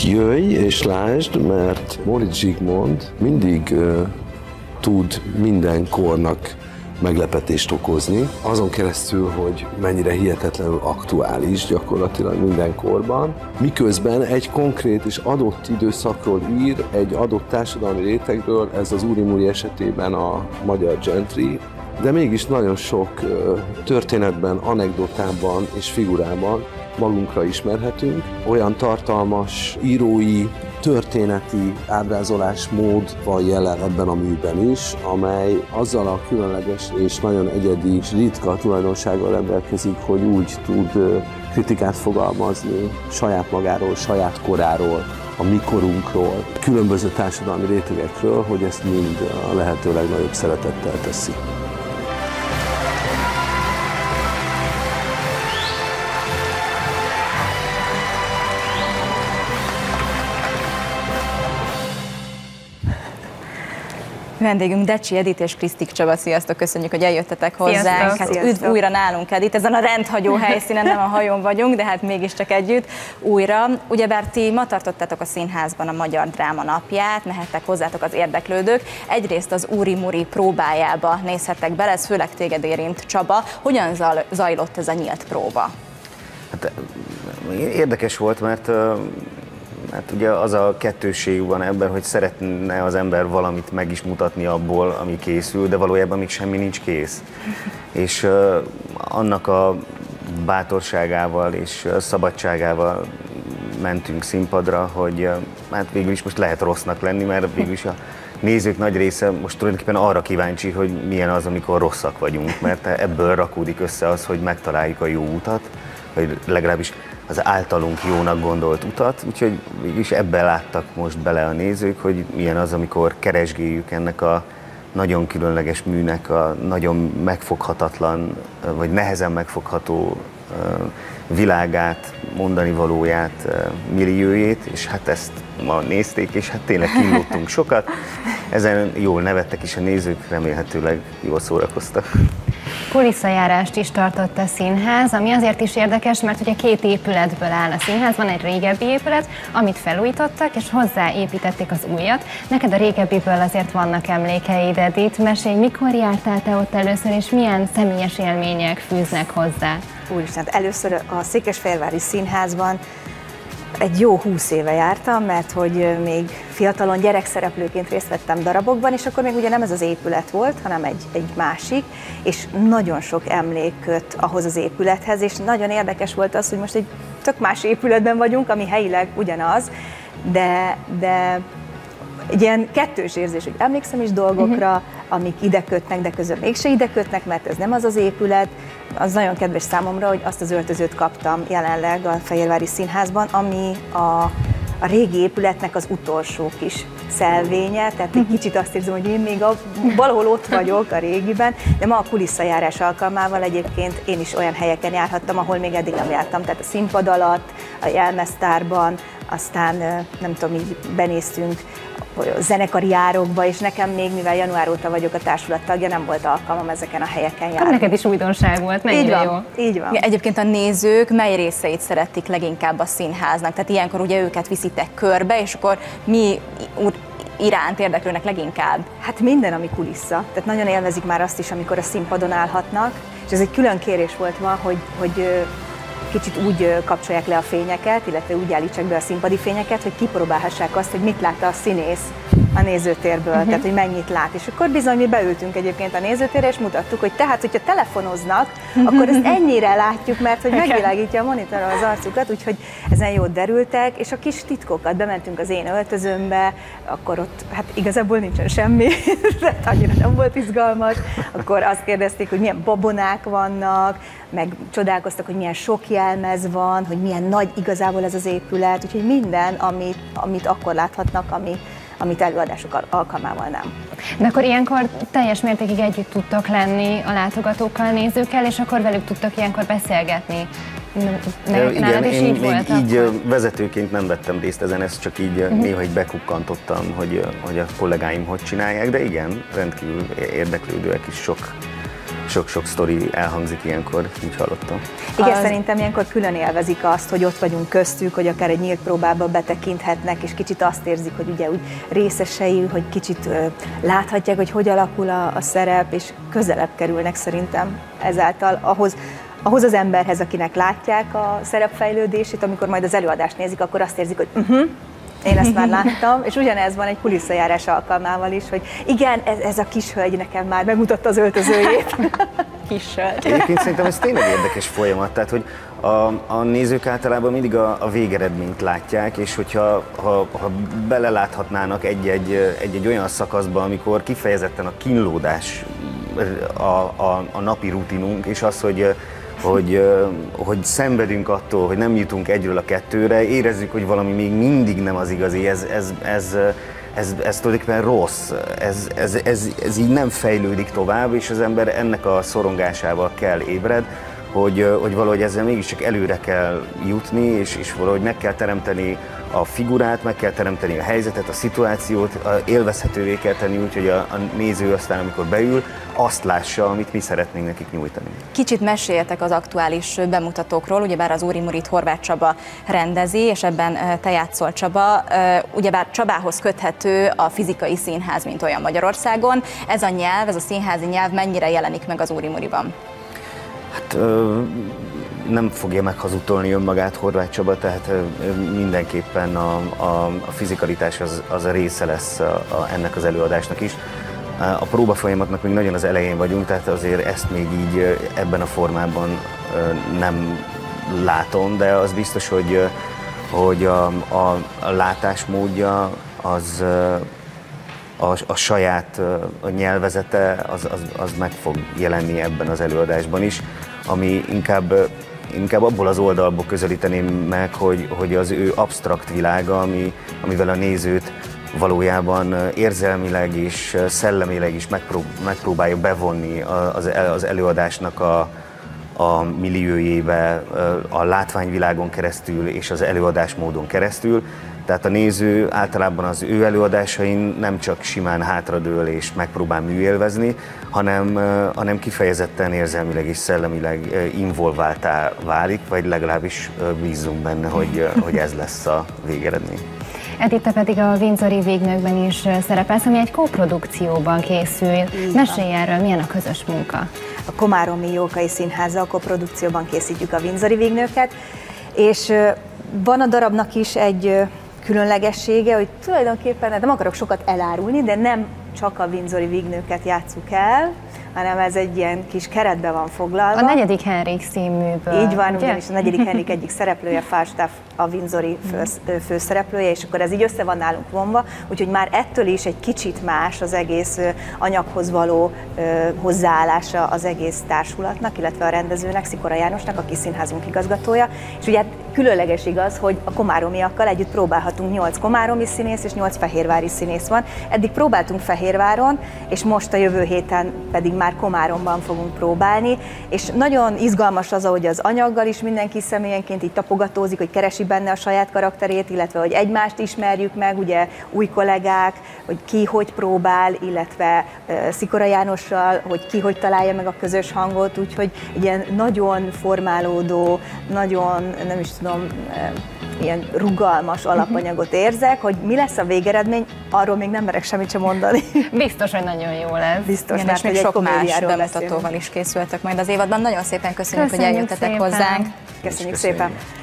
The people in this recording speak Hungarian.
jöjj és lásd, mert Móricz Zsigmond mindig tud minden kornak meglepetést okozni, azon keresztül, hogy mennyire hihetetlenül aktuális gyakorlatilag minden korban, miközben egy konkrét és adott időszakról ír, egy adott társadalmi rétegről, ez az Úri-Múri esetében a magyar gentry, de mégis nagyon sok történetben, anekdotában és figurában magunkra ismerhetünk. Olyan tartalmas írói, történeti ábrázolásmód van jelen ebben a műben is, amely azzal a különleges és nagyon egyedi és ritka tulajdonsággal rendelkezik, hogy úgy tud kritikát fogalmazni saját magáról, saját koráról, a mi korunkról, különböző társadalmi rétegekről, hogy ezt mind a lehető legnagyobb szeretettel teszi. Vendégünk Decsi Edit és Krisztik Csaba, sziasztok, köszönjük, hogy eljöttetek hozzánk. Hát üdv újra nálunk, Edit, ezen a rendhagyó helyszínen, nem a hajón vagyunk, de hát mégiscsak együtt újra. Ugyebár ti ma tartottátok a színházban a Magyar Dráma Napját, mehettek hozzátok az érdeklődők. Egyrészt az Úri-Múri próbájába nézhettek bele, ez főleg téged érint, Csaba. Hogyan zajlott ez a nyílt próba? Hát, érdekes volt, mert ugye az a kettőség van ebben, hogy szeretne az ember valamit meg is mutatni abból, ami készül, de valójában még semmi nincs kész. És annak a bátorságával és szabadságával mentünk színpadra, hogy hát végül is most lehet rossznak lenni, mert végül is a nézők nagy része most tulajdonképpen arra kíváncsi, hogy milyen az, amikor rosszak vagyunk, mert ebből rakódik össze az, hogy megtaláljuk a jó utat, vagy legalábbis az általunk jónak gondolt utat, úgyhogy mégis ebben láttak most bele a nézők, hogy milyen az, amikor keresgéljük ennek a nagyon különleges műnek a nagyon megfoghatatlan, vagy nehezen megfogható világát, mondani valóját, milliójét, és hát ezt ma nézték, és hát tényleg kínlódtunk sokat. Ezen jól nevettek is a nézők, remélhetőleg jól szórakoztak. Kulisszajárást is tartott a színház, ami azért is érdekes, mert ugye két épületből áll a színház, van egy régebbi épület, amit felújítottak, és hozzáépítették az újat. Neked a régebbiből azért vannak emlékeid, Edit. Mesélj, mikor jártál te ott először, és milyen személyes élmények fűznek hozzá? Úristen, először a Székesfehérvári Színházban egy jó 20 éve jártam, mert hogy még fiatalon gyerekszereplőként részt vettem darabokban, és akkor még ugye nem ez az épület volt, hanem egy másik, és nagyon sok emlék köt ahhoz az épülethez, és nagyon érdekes volt az, hogy most egy tök más épületben vagyunk, ami helyileg ugyanaz, de egy ilyen kettős érzés, hogy emlékszem is dolgokra, amik ide kötnek, de közben mégse ide kötnek, mert ez nem az az épület. Az nagyon kedves számomra, hogy azt az öltözőt kaptam jelenleg a Fehérvári Színházban, ami a régi épületnek az utolsó kis szelvénye, tehát egy kicsit azt érzem, hogy én még valahol ott vagyok a régiben, de ma a kulisszajárás alkalmával egyébként én is olyan helyeken járhattam, ahol még eddig nem jártam, tehát a színpad alatt, a Jelmeztárban, aztán nem tudom, így benéztünk a zenekari árokba, és nekem még, mivel január óta vagyok a társulat tagja, nem volt alkalmam ezeken a helyeken járni. Neked is újdonság volt, mennyire jó. Így van. Egyébként a nézők mely részeit szeretik leginkább a színháznak? Tehát ilyenkor ugye őket viszitek körbe, és akkor mi iránt érdeklőnek leginkább? Hát minden, ami kulissza. Tehát nagyon élvezik már azt is, amikor a színpadon állhatnak, és ez egy külön kérés volt ma, hogy kicsit úgy kapcsolják le a fényeket, illetve úgy állítsák be a színpadi fényeket, hogy kipróbálhassák azt, hogy mit lát a színész a nézőtérből, tehát hogy mennyit lát. És akkor bizony mi beültünk egyébként a nézőtérre, és mutattuk, hogy tehát, hogyha telefonoznak, akkor ezt ennyire látjuk, mert hogy megvilágítja a monitorra az arcukat, úgyhogy ezen jót derültek, és a kis titkokat bementünk az én öltözőmbe, akkor ott hát igazából nincsen semmi, tehát annyira nem volt izgalmas, akkor azt kérdezték, hogy milyen babonák vannak, meg csodálkoztak, hogy milyen sok jelmez van, hogy milyen nagy igazából ez az épület, úgyhogy minden, amit akkor láthatnak, amit előadások alkalmával nem. De akkor ilyenkor teljes mértékig együtt tudtok lenni a látogatókkal, nézőkkel, és akkor velük tudtok ilyenkor beszélgetni. Igen, én még így vezetőként nem vettem részt ezen, ezt csak így néha így bekukkantottam, hogy a kollégáim hogy csinálják, de igen, rendkívül érdeklődőek is sok-sok sztori elhangzik ilyenkor, úgy hallottam. Igen, szerintem ilyenkor külön élvezik azt, hogy ott vagyunk köztük, hogy akár egy nyílt próbába betekinthetnek, és kicsit azt érzik, hogy ugye úgy részesei, hogy kicsit láthatják, hogy alakul a szerep, és közelebb kerülnek szerintem ezáltal ahhoz az emberhez, akinek látják a szerepfejlődését, amikor majd az előadást nézik, akkor azt érzik, hogy én ezt már láttam, és ugyanez van egy kulisszajárás alkalmával is, hogy igen, ez a kis hölgy nekem már megmutatta az öltözőjét. Kis hölgy. Egyébként szerintem ez tényleg érdekes folyamat, tehát hogy a nézők általában mindig a végeredményt látják, és hogyha beleláthatnának egy olyan szakaszba, amikor kifejezetten a kínlódás a napi rutinunk, és az, hogy szenvedünk attól, hogy nem jutunk egyről a kettőre, érezzük, hogy valami még mindig nem az igazi, ez tulajdonképpen rossz, ez így nem fejlődik tovább, és az ember ennek a szorongásával kell ébred, hogy valahogy ezzel mégiscsak előre kell jutni, és valahogy meg kell teremteni a figurát, meg kell teremteni a helyzetet, a szituációt, élvezhetővé kell tenni, úgyhogy a néző aztán, amikor beül, azt lássa, amit mi szeretnénk nekik nyújtani. Kicsit meséljetek az aktuális bemutatókról, ugyebár az Úri Murit Horváth Csaba rendezi, és ebben te játszol, Csaba. Ugyebár Csabához köthető a fizikai színház, mint olyan Magyarországon. Ez a nyelv, ez a színházi nyelv mennyire jelenik meg az Úri Muriban? Hát nem fogja meghazudtolni önmagát Horváth Csaba, tehát mindenképpen a fizikalitás az a része lesz ennek az előadásnak is. A próba folyamatnak még nagyon az elején vagyunk, tehát azért ezt még így ebben a formában nem látom, de az biztos, hogy a látásmódja az a saját a nyelvezete az meg fog jelenni ebben az előadásban is, ami inkább abból az oldalból közelíteném meg, hogy az ő absztrakt világa, amivel a nézőt valójában érzelmileg és szellemileg is megpróbálja bevonni az előadásnak a milliójébe, a látványvilágon keresztül és az előadásmódon keresztül. Tehát a néző általában az ő előadásain nem csak simán hátradől és megpróbál műélvezni, hanem kifejezetten érzelmileg és szellemileg involváltá válik, vagy legalábbis bízzunk benne, hogy ez lesz a végeredmény. Edith, te pedig a Windsori Vígnőkben is szerepelsz, ami egy koprodukcióban készül. Mesélj erről, milyen a közös munka? A Komáromi Jókai Színházzal koprodukcióban készítjük a Windsori Vígnőket, és van a darabnak is egy különlegessége, hogy tulajdonképpen nem akarok sokat elárulni, de nem csak a Windsori Vígnőket játsszuk el, hanem ez egy ilyen kis keretbe van foglalva. A 4. Henrik színműből. Így van, ugyanis a 4. Henrik egyik szereplője, Falstaff a Windsori főszereplője, és akkor ez így össze van nálunk vonva, úgyhogy már ettől is egy kicsit más az egész anyaghoz való hozzáállása az egész társulatnak, illetve a rendezőnek, Szikora Jánosnak, aki színházunk igazgatója, és ugye különleges igaz, hogy a komáromiakkal együtt próbálhatunk, 8 komáromi színész és 8 fehérvári színész van. Eddig próbáltunk Fehérváron, és most a jövő héten pedig már Komáromban fogunk próbálni, és nagyon izgalmas az, ahogy az anyaggal is mindenki személyenként így tapogatózik, hogy keresi benne a saját karakterét, illetve hogy egymást ismerjük meg, ugye új kollégák, hogy ki hogy próbál, illetve Szikora Jánossal, hogy ki hogy találja meg a közös hangot, úgyhogy ilyen nagyon formálódó, nagyon, nem is tudom, ilyen rugalmas alapanyagot érzek, hogy mi lesz a végeredmény, arról még nem merek semmit sem mondani. Biztos, hogy nagyon jó lesz. Biztos, mert még sok más bemutatóval is készültek majd az évadban. Nagyon szépen köszönjük, hogy eljöttetek hozzánk. Köszönjük szépen.